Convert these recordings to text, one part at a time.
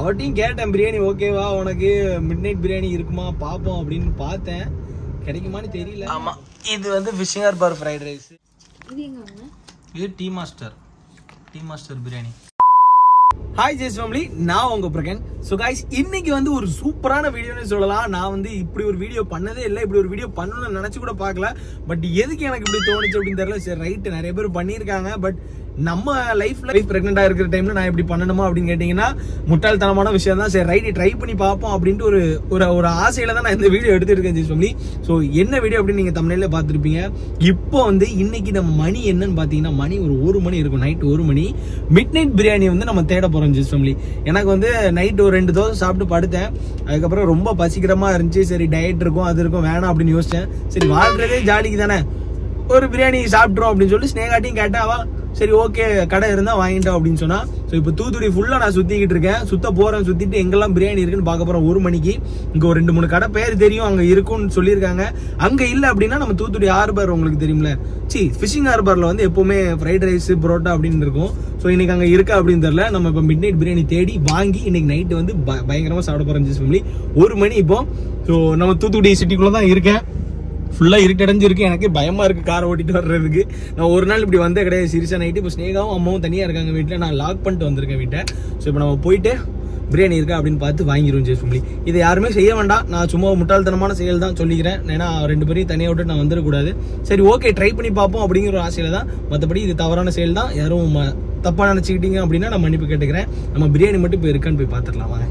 அவட்டையும் கேட்டேன் பிரியாணி ஓகேவா உனக்கு மிட் நைட் பிரியாணி இருக்குமா பார்ப்போம் அப்படின்னு பார்த்தேன். கிடைக்குமான்னு தெரியல. ஆமாம், இது வந்து ஃபிஷிங் ஹார்பர் ஃப்ரைட் ரைஸ். இது tea master biryani. Hi Jes family, நான் உங்க பிரகன். ஸோ கைஸ், இன்னைக்கு வந்து ஒரு சூப்பரான வீடியோன்னு சொல்லலாம். நான் வந்து இப்படி ஒரு வீடியோ பண்ணதே இல்லை, இப்படி ஒரு வீடியோ பண்ணணும்னு நினைச்சு கூட பார்க்கல. பட் எதுக்கு எனக்கு இப்படி தோணுச்சு அப்படின்னு தெரியல. சரி ரைட்டு, நிறைய பேர் பண்ணியிருக்காங்க. பட் நம்ம லைஃப்ல பிரெக்னெண்டா இருக்கிற டைம்ல நான் இப்படி பண்ணணுமா அப்படின்னு கேட்டீங்கன்னா முட்டாள்தனமான விஷயம் தான். சரி ரைட்டு, ட்ரை பண்ணி பார்ப்போம் அப்படின்ட்டு ஒரு ஆசையில தான் நான் இந்த வீடியோ எடுத்துருக்கேன் ஜெஸ் ஃபேமிலி. ஸோ என்ன வீடியோ அப்படின்னு நீங்க தமிழ்ல பார்த்துருப்பீங்க. இப்போ வந்து இன்னைக்கு நம்ம மணி என்னன்னு பாத்தீங்கன்னா, மணி ஒரு 1 மணி இருக்கும், நைட் 1 மணி. மிட் நைட் பிரியாணி வந்து நம்ம தேட போறோம் ஜெஸ் ஃபேமிலி. எனக்கு வந்து நைட் ஒரு 2 தோசை சாப்பிட்டு படுத்தேன். அதுக்கப்புறம் ரொம்ப பசிக்கிறமா இருந்துச்சு. சரி டயட் இருக்கும் அது இருக்கும் வேணாம் அப்படின்னு யோசிச்சேன். சரி வாழ்றதே ஜாலிக்கு தானே, ஒரு பிரியாணி சாப்பிட்றோம் அப்படின்னு சொல்லி ஸ்னேகாட்டையும் கேட்டாவா. சரி ஓகே கடை இருந்தா வாங்கிட்டோம் அப்படின்னு சொன்னா. ஸோ இப்போ தூத்துக்குடி ஃபுல்லா நான் சுத்திக்கிட்டு இருக்கேன். சுத்திட்டு எங்கெல்லாம் பிரியாணி இருக்குன்னு பார்க்க போறோம் 1 மணிக்கு. இங்க ஒரு 2-3 கடை பேர் தெரியும், அங்க இருக்கும்னு சொல்லியிருக்காங்க. அங்க இல்ல அப்படின்னா நம்ம தூத்துக்குடி ஹார்பர் உங்களுக்கு தெரியும்ல, ஃபிஷிங் ஹார்பர்ல வந்து எப்பவுமே ஃப்ரைட் ரைஸ் புரோட்டா அப்படின்னு இருக்கும். ஸோ இன்னைக்கு அங்க இருக்கா அப்படின்னு தெரியல. நம்ம இப்போ மிட் நைட் பிரியாணி தேடி வாங்கி இன்னைக்கு நைட்டு வந்து பயங்கரமா சாப்பிட போறோம் ஜெஸ் ஃபேமிலி. 1 மணி இப்போ. ஸோ நம்ம தூத்துக்குடி சிட்டிக்குள்ள தான் இருக்கேன். ஃபுல்லா இருட்டடைஞ்சிருக்கு, எனக்கு பயமா இருக்கு காரை ஓட்டிட்டு வர்றதுக்கு. நான் ஒரு நாள் இப்படி வந்தே கிடையாது சீரியஸா. நைட்டு இப்போ ஸ்னேகாவும் அம்மாவும் தனியா இருக்காங்க வீட்டில், நான் லாக் பண்ணிட்டு வந்திருக்கேன் வீட்டை. ஸோ இப்போ நம்ம போயிட்டு பிரியாணி இருக்கா அப்படின்னு பார்த்து வாங்கிடுவோம் ஜெஸ் ஃபேமிலி. இதை யாருமே செய்ய வேண்டாம், நான் சும்மா முட்டாள்தனமான செயல் தான் சொல்லிக்கிறேன். ஏன்னா 2 பேரையும் தனியாக விட்டு நான் வந்துடக்கூடாது. சரி ஓகே ட்ரை பண்ணி பார்ப்போம் அப்படிங்கிற ஒரு ஆசையில தான். மற்றபடி இது தவறான செயல் தான், யாரும் தப்பா நினைச்சுக்கிட்டீங்க அப்படின்னா நான் மன்னிப்பு கேட்டுக்கிறேன். நம்ம பிரியாணி மட்டும் இப்போ இருக்கான்னு போய் பார்த்துடலாம் வாங்க.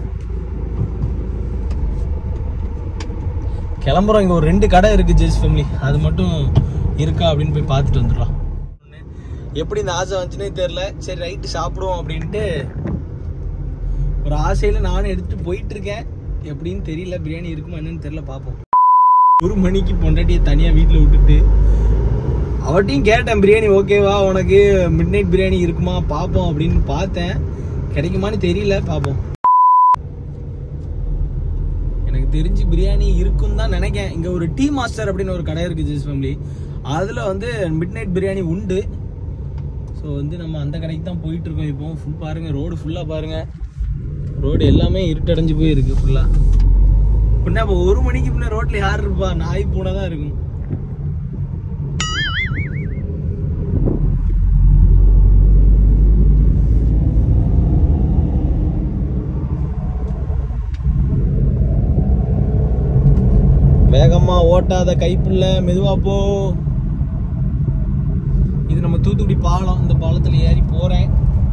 கிளம்புறோம். இங்க ஒரு 2 கடை இருக்கு ஜெஸ் ஃபேமிலி, அது மட்டும் இருக்கா அப்படின்னு போய் பார்த்துட்டு வந்துடலாம். எப்படி இந்த ஆசை வந்துச்சுன்னே தெரியல. சரி ரைட்டு சாப்பிடுவோம் அப்படின்ட்டு ஒரு ஆசையில நானும் எடுத்துட்டு போயிட்டு இருக்கேன். எப்படின்னு தெரியல, பிரியாணி இருக்குமா என்னன்னு தெரியல, பார்ப்போம். 1 மணிக்கு பொண்டாட்டியை தனியா வீட்டுல விட்டுட்டு அவட்டையும் கேட்டேன் பிரியாணி ஓகேவா உனக்கு மிட் நைட் பிரியாணி இருக்குமா பார்ப்போம் அப்படின்னு பார்த்தேன். கிடைக்குமான்னு தெரியல, பார்ப்போம். தெரிஞ்சு பிரியாணி இருக்கும் தான் நினைக்கிறேன். இங்க ஒரு டீ மாஸ்டர் அப்படின்னு ஒரு கடை இருக்கு ஜெஸ் ஃபேமிலி, அதுல வந்து மிட் நைட் பிரியாணி உண்டு. ஸோ வந்து நம்ம அந்த கடைக்கு தான் போயிட்டு இருக்கோம். இப்போ ஃபுல் பாருங்க, ரோடு ஃபுல்லா பாருங்க, ரோடு எல்லாமே இருட்டடைஞ்சு போய் இருக்கு ஃபுல்லா. பின்ன இப்போ 1 மணிக்கு முன்ன ரோட்ல யார் இருப்பா, நாய் பூனை தான் இருக்கும். வேகமா ஓட்டாத கைப்புள்ள, மெதுவா போ. இது நம்ம தூத்துக்குடி பாலம், இந்த பாலத்துல ஏறி போறேன்.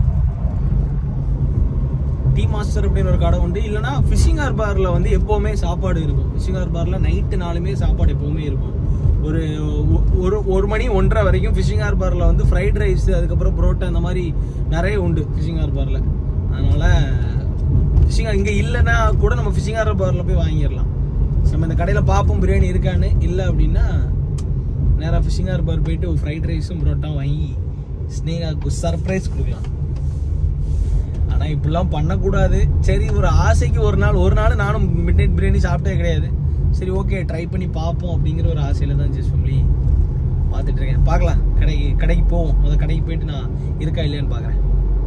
டீ மாஸ்டர் அப்படின்னு ஒரு கடை உண்டு. இல்லைன்னா ஃபிஷிங் ஹார்பர்ல வந்து எப்பவுமே சாப்பாடு இருக்கும். ஃபிஷிங் ஹார்பர்ல நைட்டு நாளுமே சாப்பாடு எப்பவுமே இருக்கும். ஒரு மணி 1:30 வரைக்கும் ஃபிஷிங் ஹார்பர்ல வந்து ஃப்ரைட் ரைஸ், அதுக்கப்புறம் புரோட்டா, அந்த மாதிரி நிறைய உண்டு ஃபிஷிங் ஹார்பர்ல. அதனால ஃபிஷிங் இங்க இல்லைன்னா கூட நம்ம ஃபிஷிங் ஹார்பர்ல போய் வாங்கிடலாம். நம்ம இந்த கடையில் பார்ப்போம் பிரியாணி இருக்கான்னு. இல்லை அப்படின்னா நேராக ஃபிஷிங் ஹார்பர் போயிட்டு ஒரு ஃப்ரைட் ரைஸும் புரோட்டாவும் வாங்கி ஸ்னேகாவுக்கு சர்ப்ரைஸ் கொடுக்கலாம். ஆனால் இப்படிலாம் பண்ணக்கூடாது. சரி ஒரு ஆசைக்கு ஒரு நாள் நானும் மிட் நைட் பிரியாணி சாப்பிட்டே கிடையாது. சரி ஓகே ட்ரை பண்ணி பார்ப்போம் அப்படிங்கிற ஒரு ஆசையில் தான் ஜெஸ் ஃபேமிலி பார்த்துட்டு இருக்கேன். பார்க்கலாம், கடைக்கு போவோம். அந்த கடைக்கு போயிட்டு நான் இருக்கா இல்லையான்னு பார்க்குறேன்.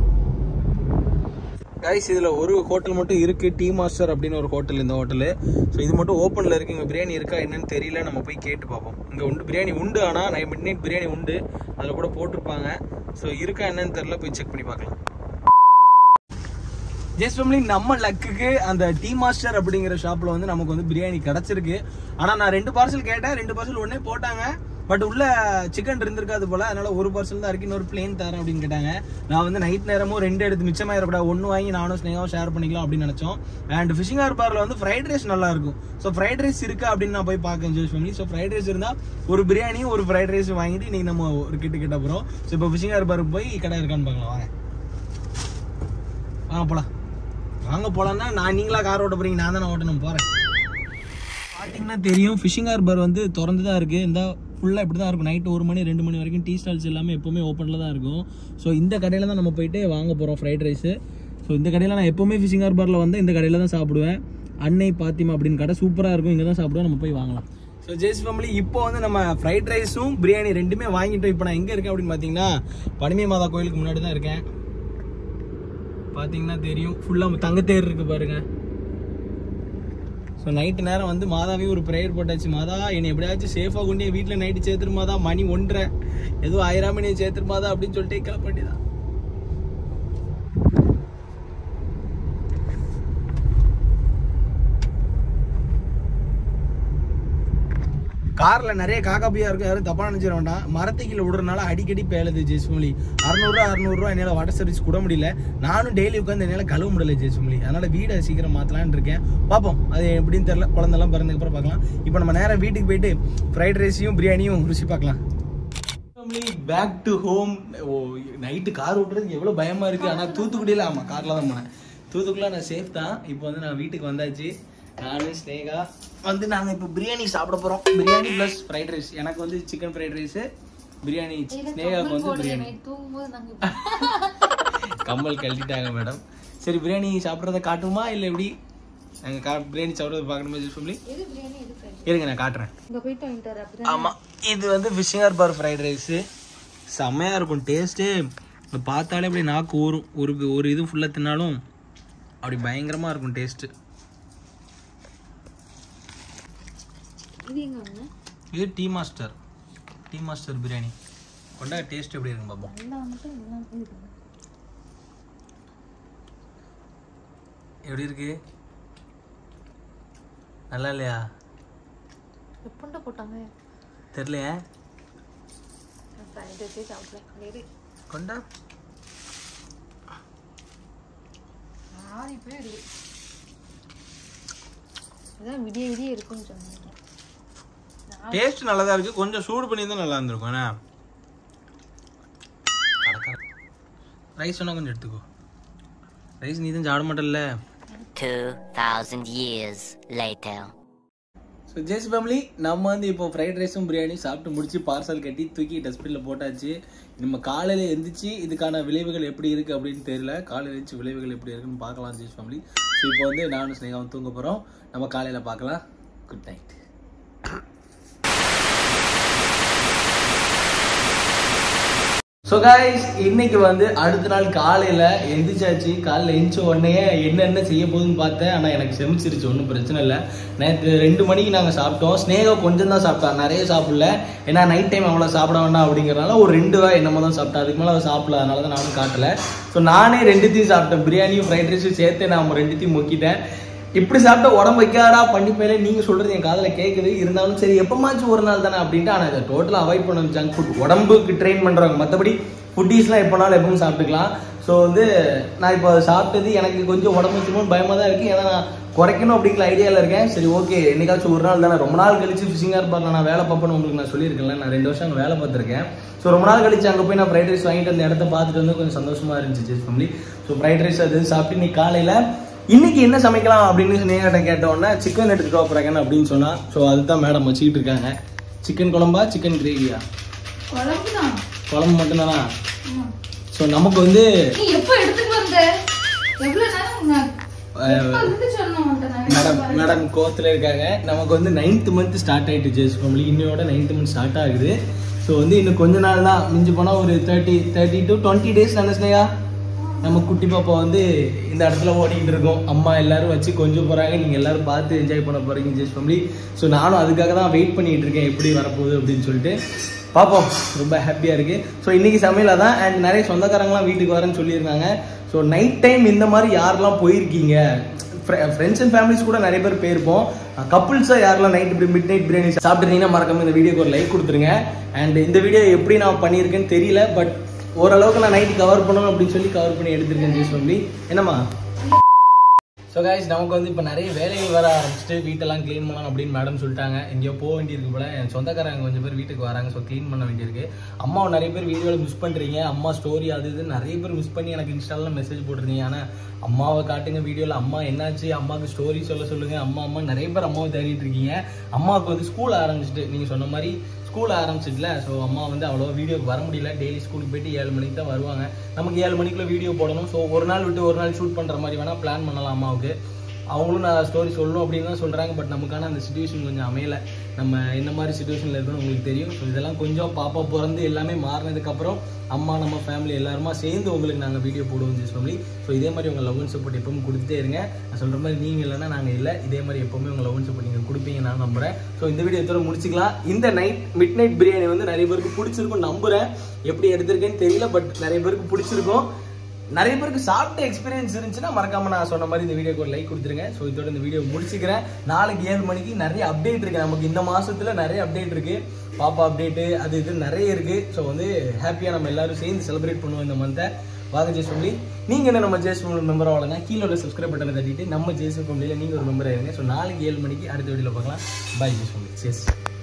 கைஸ், இதுல ஒரு ஹோட்டல் மட்டும் இருக்கு, டீ மாஸ்டர் அப்படின்னு ஒரு ஹோட்டல். இந்த ஹோட்டலு ஸோ இது மட்டும் ஓப்பன்ல இருக்கு. இங்க பிரியாணி இருக்கா என்னன்னு தெரியல, நம்ம போய் கேட்டு பார்ப்போம். இங்க உண்டு பிரியாணி உண்டு, ஆனா மிட் நைட் பிரியாணி உண்டு, அதுல கூட போட்டிருப்பாங்க. ஸோ இருக்கா என்னன்னு தெரியல, போய் செக் பண்ணி பார்க்கலாம். ஜெஸ் ஃபேமிலி, நம்ம லக்குக்கு அந்த டீ மாஸ்டர் அப்படிங்கிற ஷாப்ல வந்து நமக்கு வந்து பிரியாணி கிடைச்சிருக்கு. ஆனா நான் 2 பார்சல் கேட்டேன், 2 பார்சல் உடனே போட்டாங்க. பட் உள்ள சிக்கன் இருந்திருக்காது போல, அதனால ஒரு பார்சல் தான் இருக்கு, இன்னொரு பிளேன் தரேன் அப்படின்னு கேட்டாங்க. நான் வந்து நைட் நேரமும் 2 எடுத்து மிச்சமாயிரப்படா, 1 வாங்கி நானும் ஸ்னேகாவும் ஷேர் பண்ணிக்கலாம் அப்படின்னு நினைச்சோம். அண்ட் ஃபிஷிங் ஹார்பர்ல வந்து ஃப்ரைட் ரைஸ் நல்லா இருக்கும். ஸோ ஃப்ரைட் ரைஸ் இருக்கா அப்படின்னு நான் போய் பார்க்கேன் Jes family. So fried rice இருந்தா ஒரு பிரியாணியும் ஒரு ஃப்ரைட் ரைஸும் வாங்கிட்டு இன்னைக்கு நம்ம ஒரு கிட்ட போறோம். ஸோ இப்போ ஃபிஷிங் ஹார்பருக்கு போய் கடை இருக்கான்னு பார்க்கலாம். வாங்க போலாம்னா நீங்களா கார் ஓட்ட போறீங்க, நான் தானே ஓட்டணும் போறேன். பார்த்தீங்கன்னா தெரியும், ஃபிஷிங் ஹார்பர் வந்து திறந்து தான் இருக்கு. இந்த ஃபுல்லாக இப்படி தான் இருக்கும். நைட்டு 1 மணி 2 மணி வரைக்கும் டீ ஸ்டால்ஸ் எல்லாமே எப்போவுமே ஓப்பனில் தான் இருக்கும். ஸோ இந்த கடையில் தான் நம்ம போயிட்டு வாங்க போகிறோம் ஃப்ரைட் ரைஸு. ஸோ இந்த கடையில் நான் எப்போவுமே ஃபிஷிங் ஹார்பரில் வந்து இந்த கடையில் தான் சாப்பிடுவேன். அன்னை பாத்திமா அப்படின்னு கடை சூப்பராக இருக்கும், இங்கே தான் சாப்பிடுவேன். நம்ம போய் வாங்கலாம். ஸோ ஜெஸ் ஃபேமிலி, இப்போ வந்து நம்ம ஃப்ரைட் ரைஸும் பிரியாணி 2மே வாங்கிட்டோம். இப்போ நான் எங்கே இருக்கேன் அப்படின்னு பார்த்தீங்கன்னா பனிமை மாதா கோயிலுக்கு முன்னாடி தான் இருக்கேன். பார்த்தீங்கன்னா தெரியும் ஃபுல்லாக தங்கத்தேர் இருக்குது பாருங்கள். ஸோ நைட்டு நேரம் வந்து மாதாவையும் ஒரு ப்ரேயர் போட்டாச்சு. மாதா என்னை எப்படியாச்சும் சேஃபாக கொண்டு என் வீட்டில் நைட்டு சேர்த்துருமாதா, மணி 1:30 எதுவும் 1000 மணி சேர்த்துருமாதா அப்படின்னு சொல்லிட்டு கிளம்ப வேண்டியதான். காரில் நிறைய காக்காப்பியாக இருக்கும், யாரும் தப்பாக நினச்சிட வேண்டாம். மரத்துக்கீழே விடுறதுனால அடிக்கடி பேலுது ஜெசுஃபேமிலி. 600 என்னால் வாட்டர் சர்வீஸ் கூட முடியல. நானும் டெய்லி உட்காந்து என்னால் கழுவ முடியல ஜெசுஃபேமிலி. அதனால் வீடை சீக்கிரம் மாற்றலான்னு இருக்கேன். பார்ப்போம் அது எப்படின்னு தெரில, குழந்தெல்லாம் பிறந்ததுக்கப்புறம் பார்க்கலாம். இப்போ நம்ம நேராக வீட்டுக்கு போயிட்டு ஃப்ரைட் ரைஸையும் பிரியாணியும் ருசி பார்க்கலாம். Back to home. Oh night car ஓட்டுறதுக்கு எவ்வளோ பயமாக இருக்குது. ஆனால் தூத்துக்குடியில் ஆமாம் காரில் தான் போனேன். தூத்துக்குடியில் நான் சேஃப் தான். இப்போ வந்து நான் வீட்டுக்கு வந்தாச்சு. நானும் ஸ்னேகா வந்து நாங்கள் இப்போ பிரியாணி சாப்பிட போகிறோம். Biryani plus fried rice. எனக்கு வந்து சிக்கன் ஃப்ரைட் ரைஸு, பிரியாணி ஸ்னேகாவுக்கு வந்து பிரியாணி. கம்மல் கழட்டிட்டாங்க மேடம். சரி பிரியாணி சாப்பிட்றத காட்டுமா இல்லை எப்படி? நாங்கள் பிரியாணி சாப்பிட்றத பார்க்கணுமா ஜெசுஃபேமிலி? இருங்க நான் காட்டுறேன். ஆமாம் இது வந்து ஃபிஷிங் பார் ஃப்ரைட் ரைஸு. செம்மையாக இருக்கும் டேஸ்ட்டு. பார்த்தாலே அப்படி நாக்கு ஊறும். ஒரு இது ஃபுல்லாக தின்னாலும் அப்படி பயங்கரமாக இருக்கும் டேஸ்ட்டு. இது டீ மாஸ்டர் பிரியாணி. கொண்டா டேஸ்ட் எப்படி இருக்குங்க பாப்போம். எப்படி இருக்கு? நல்லா இல்லையா? எப்பண்டா போட்டாங்க தெரியலையே. கொண்டா விடிய விடிய இருக்குன்னு சொன்னாங்க. டேஸ்ட் நல்லா தான் இருக்கு. கொஞ்சம் சூடு பண்ணி தான் நல்லா இருந்திருக்கும். ரைஸ் சொன்னா கொஞ்சம் எடுத்துக்கோ. ரைஸ் நீ தான் சாப்பிட மாட்டல்ல. 2000 years later. ஸோ ஜெசுஃபேமிலி நம்ம வந்து இப்போ ஃப்ரைட் ரைஸும் பிரியாணியும் சாப்பிட்டு முடிச்சு பார்சல் கட்டி தூக்கி டஸ்ட்பினில் போட்டாச்சு. நம்ம காலையில் எழுந்திரிச்சு இதுக்கான விளைவுகள் எப்படி இருக்குது அப்படின்னு தெரியல. காலையில் எழுந்திரிச்சு விளைவுகள் எப்படி இருக்குன்னு பார்க்கலாம் ஜெசுஃபேமிலி. ஸோ இப்போ வந்து நானும் ஸ்னேகாவும் தூங்க போகிறோம். நம்ம காலையில் பார்க்கலாம். Good night. ஸோ கைஸ் இன்னைக்கு வந்து அடுத்த நாள் காலையில் எந்திரிச்சாச்சு. காலையில் எழுந்திச்ச உடனே என்னென்ன செய்ய போகுதுன்னு பார்த்தேன். ஆனால் எனக்கு செமிச்சிருச்சு, ஒன்றும் பிரச்சனை இல்லை. நேற்று 2 மணிக்கு நாங்கள் சாப்பிட்டோம். ஸ்னேகா கொஞ்சம் தான் சாப்பிட்டா, நிறைய சாப்பிடல. ஏன்னா நைட் டைம் அவ்வளோ சாப்பிட வேண்டாம் அப்படிங்கிறனால ஒரு 2 வாய் என்னமோ தான் சாப்பிட்டா. அதுக்கு மேலே அவள் சாப்பிடல, அதனால தான் நானும் காட்டலை. ஸோ நானே 2த்தையும் சாப்பிட்டேன். பிரியாணியும் ஃப்ரைட் ரைஸும் சேர்த்து நான் 2த்தையும் முக்கிட்டேன். இப்படி சாப்பிட்டா உடம்பு வைக்காடா பண்ணிப்பேல நீங்கள் சொல்கிறது என் காதில் கேட்குது. இருந்தாலும் சரி எப்போமாச்சும் ஒரு நாள் தானே அப்படின்ட்டு. ஆனால் இதை டோட்டலாக அவாய்ட் பண்ணணும். ஜங்க் ஃபுட் உடம்புக்கு ட்ரெயின் பண்ணுறவங்க. மற்றபடி ஃபுட்டீஸ்லாம் எப்போனாலும் எப்பவும் சாப்பிட்டுக்கலாம். ஸோ வந்து நான் இப்போ சாப்பிட்டது எனக்கு கொஞ்சம் உடம்பு வச்சுமோன்னு பயமாக தான் இருக்குது. ஏன்னா நான் குறைக்கணும் அப்படிங்கிற ஐடியாவில் இருக்கேன். சரி ஓகே என்னைக்காச்சும் ஒரு நாள் தானே. ரொம்ப நாள் கழிச்சு ஃபிஷிங் பார்க்கலாம் நான் வேலை பார்ப்பேன்னு உங்களுக்கு நான் சொல்லியிருக்கேன்ல. நான் 2 வருஷம் அங்கே வேலை பார்த்துருக்கேன். ஸோ ரொம்ப நாள் கழிச்சு அங்கே போய் நான் ஃப்ரைட் ரைஸ் வாங்கிட்டு அந்த இடத்த பார்த்துட்டு வந்து கொஞ்சம் சந்தோஷமாக இருந்துச்சு ஜெசுஃபேமிலி. ஸோ ஃப்ரைட் ரைஸ் அது சாப்பிட்டு இன்னைக்கு காலையில் இன்னைக்கு என்ன சமைக்கலாம் அப்படின்னு ஸ்னேகாட்ட கேட்டோன்னா சிக்கன் எடுத்துட்டு போறாங்க அப்படின்னு சொன்னா. ஸோ அதுதான் மேடம் வச்சுக்கிட்டு இருக்காங்க. சிக்கன் குழம்பா சிக்கன் கிரேவியா? குழம்பு மட்டும்தானா? ஸோ நமக்கு வந்து மேடம் கோவத்தில் இருக்காங்க. நமக்கு வந்து 9th month ஸ்டார்ட் ஆயிட்டு ஜெசுஃபேமிலி. இன்னையோட 9th month ஸ்டார்ட் ஆகுது. ஸோ வந்து இன்னும் கொஞ்ச நாள் தான், மிஞ்சி போனால் ஒரு 30 to 20 days தானே ஸ்னேகா நம்ம குட்டி பாப்பா வந்து இந்த இடத்துல ஓடிக்கிட்டு இருக்கோம். அம்மா எல்லாரும் வச்சு கொஞ்சம் போகிறாங்க. நீங்கள் எல்லாரும் பார்த்து என்ஜாய் பண்ண போகிறீங்க ஜெசுஃபேமிலி. ஸோ நானும் அதுக்காக தான் வெயிட் பண்ணிகிட்டு இருக்கேன் எப்படி வரப்போகுது அப்படின்னு சொல்லிட்டு. பார்ப்போம், ரொம்ப ஹாப்பியாக இருக்குது. ஸோ இன்றைக்கி சமையலாக தான். அண்ட் நிறைய சொந்தக்காரங்களாம் வீட்டுக்கு வரேன்னு சொல்லியிருந்தாங்க. ஸோ நைட் டைம் இந்த மாதிரி யாரெல்லாம் போயிருக்கீங்க? ஃப்ரெண்ட்ஸ் அண்ட் ஃபேமிலிஸ் கூட நிறைய பேர் போயிருப்போம். கப்புள்ஸாக யாரெல்லாம் நைட் இப்படி மிட் நைட் பிரியாணி சாப்பிட்றீங்கன்னா மறக்காம இந்த வீடியோக்கு ஒரு லைக் கொடுத்துருங்க. அண்ட் இந்த வீடியோ எப்படி நான் பண்ணியிருக்கேன்னு தெரியல, பட் ஓரளவுக்கு நான் நைட்டு கவர் பண்ணணும் அப்படின்னு சொல்லி கவர் பண்ணி எடுத்துருக்கேன் ஜெசுஃபேமிலி. என்னம்மா? ஸோ கைஸ் நமக்கு வந்து இப்போ நிறைய வேலைகள் வர ஆரம்பிச்சுட்டு வீட்டெல்லாம் க்ளீன் பண்ணலாம் அப்படின்னு மேடம் சொல்லிட்டாங்க. எங்கேயோ போக வேண்டியிருக்கு போல. என் சொந்தக்காரங்க கொஞ்சம் பேர் வீட்டுக்கு வராங்க. ஸோ க்ளீன் பண்ண வேண்டியிருக்கு. அம்மாவை நிறைய பேர் வீடியோவில் மிஸ் பண்ணுறீங்க. அம்மா ஸ்டோரி அது இது நிறைய பேர் மிஸ் பண்ணி எனக்கு இன்ஸ்டாலாம் மெசேஜ் போட்டிருந்தீங்க. ஆனால் அம்மாவை காட்டுங்க வீடியோவில். அம்மா என்னாச்சு, அம்மாவுக்கு ஸ்டோரி சொல்லுங்கள். அம்மா நிறைய பேர் அம்மாவை தேடிட்டு இருக்கீங்க. அம்மாவுக்கு வந்து ஸ்கூல் ஆரம்பிச்சுட்டு நீங்கள் சொன்ன மாதிரி ஸ்கூல் ஆரம்பிச்சிடல. ஸோ அம்மா வந்து அவ்வளோ வீடியோக்கு வர முடியல. டெய்லி ஸ்கூலுக்கு போயிட்டு 7 மணிக்கு தான் வருவாங்க. நமக்கு 7 மணிக்குள்ளே வீடியோ போடணும். ஸோ ஒரு நாள் விட்டு ஒரு நாள் ஷூட் பண்ணுற மாதிரி வேணால் பிளான் பண்ணலாம். அம்மாவுக்கு அவங்களும் நான் ஸ்டோரி சொல்லணும் அப்படின்னு தான் சொல்கிறாங்க. பட் நமக்கான அந்த சிச்சுவேஷன் கொஞ்சம் அமையலை. நம்ம என்ன மாதிரி சுச்சுவேஷனில் இருக்கணும் உங்களுக்கு தெரியும். ஸோ இதெல்லாம் கொஞ்சம் பாப்பா பிறந்து எல்லாமே மாறினதுக்கப்புறம் அம்மா நம்ம ஃபேமிலி எல்லாருமா சேர்ந்து உங்களுக்கு நாங்கள் வீடியோ போடுவோம் ஜெஸ் ஃபேமிலி. ஸோ இதே மாதிரி உங்கள் லவ் அண்ட் சப்போர்ட் எப்பவும் கொடுத்துட்டே இருங்க. நான் சொல்கிற மாதிரி நீங்கள் இல்லைன்னா நாங்கள் இல்லை, இதே மாதிரி எப்போவுமே உங்கள் லவ் அண்ட் சப்போர்ட் நீங்கள் கொடுப்பீங்க நான் நம்புகிறேன். ஸோ இந்த வீடியோ எத்தோட முடிச்சிக்கலாம். இந்த மிட் நைட் பிரியாணி வந்து நிறைய பேருக்கு பிடிச்சிருக்கும் நம்புகிறேன். எப்படி எடுத்திருக்கேன்னு தெரியல, பட் நிறைய பேருக்கு பிடிச்சிருக்கும். நிறைய பேருக்கு சாப்பிட்ட எக்ஸ்பீரியன்ஸ் இருந்துச்சுன்னா மறக்காம நான் சொன்ன மாதிரி இந்த வீடியோக்கு ஒரு லைக் கொடுத்துருங்க. ஸோ இதோட இந்த வீடியோ முடிச்சுக்கிறேன். நாளைக்கு 7 மணிக்கு நிறைய அப்டேட் இருக்கு. நமக்கு இந்த மாசத்துல நிறைய அப்டேட் இருக்கு. பாப்பா அப்டேட்டு அது இது நிறைய இருக்கு. ஸோ வந்து ஹாப்பியாக நம்ம எல்லாரும் சேர்ந்து செலிப்ரேட் பண்ணுவோம் இந்த மந்த்தை. வாங்க ஜெஸ் ஃபேமிலி, நீங்கள் என்ன நம்ம ஜெஸ் ஃபேமிலி மெம்பர் ஆகலன்னா கீழே உள்ள சப்ஸ்கிரைப் பட்டனை தட்டிட்டு நம்ம ஜெஸ் ஃபேமிலியில் நீங்கள் ஒரு மெம்பர் ஆயிருங்க. ஸோ நாளைக்கு 7 மணிக்கு அடுத்த வீடியோவில் பார்க்கலாம். Bye Jes family.